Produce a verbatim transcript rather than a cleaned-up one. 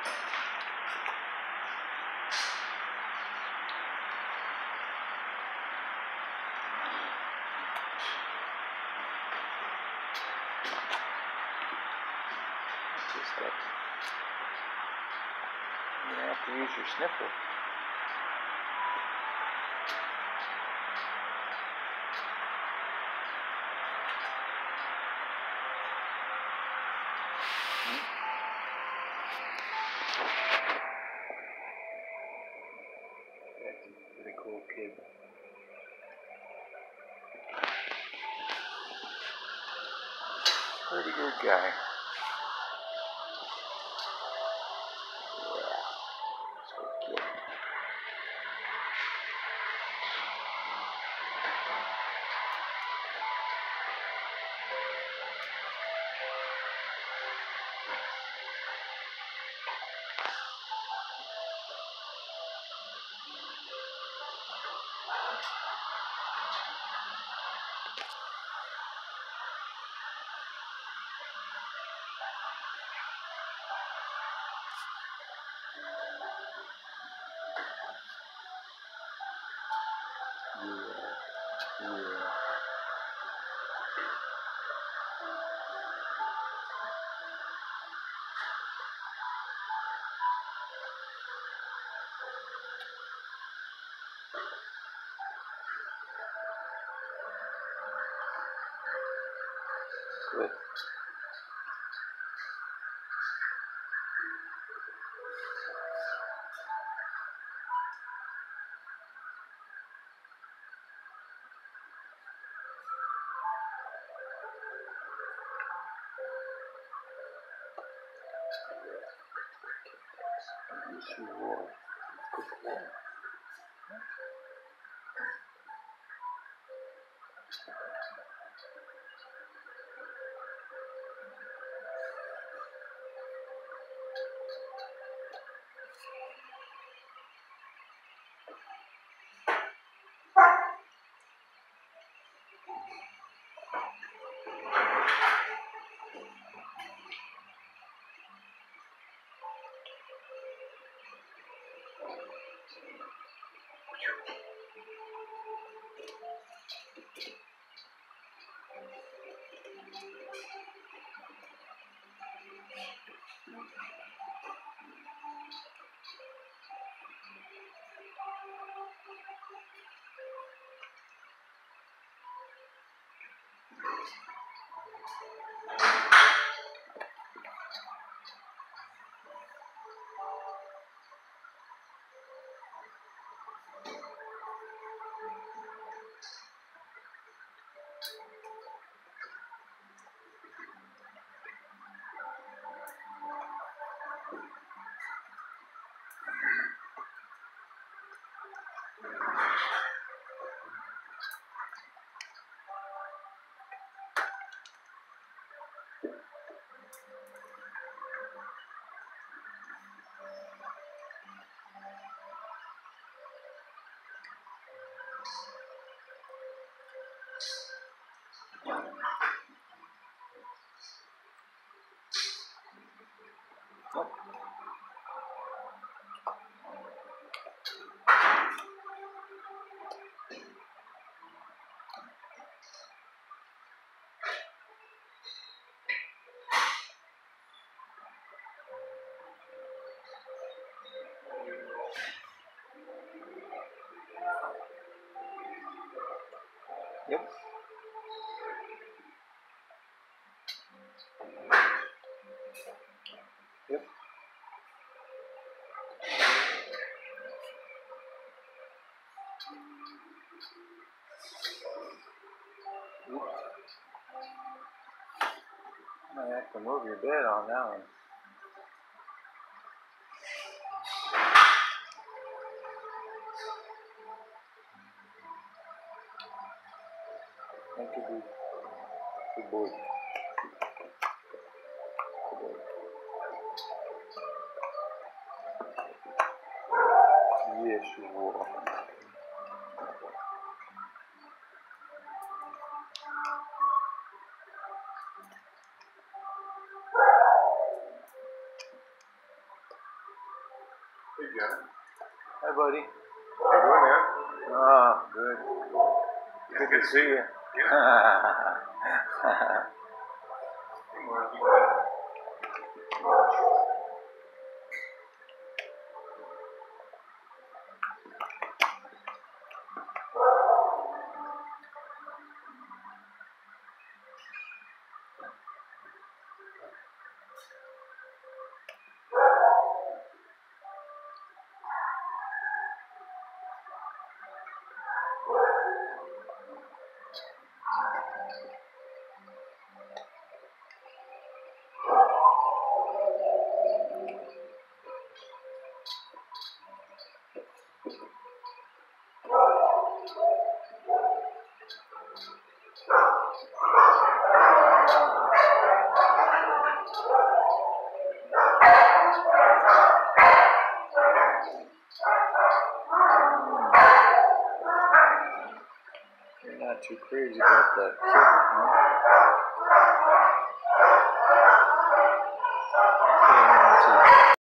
Just that. You have to use your sniffer. That's a pretty cool kid. Pretty good guy. Yeah, yeah. Good. Yes, you are. Good boy. Yep. Yep. I might have to move your bed on that one. Thank you, good, good boy. Good boy. Yes, you will. Hey, Janet. Hi, buddy. How you doing, man? Oh, good. Good to see you. You're not too crazy about that kitten, huh?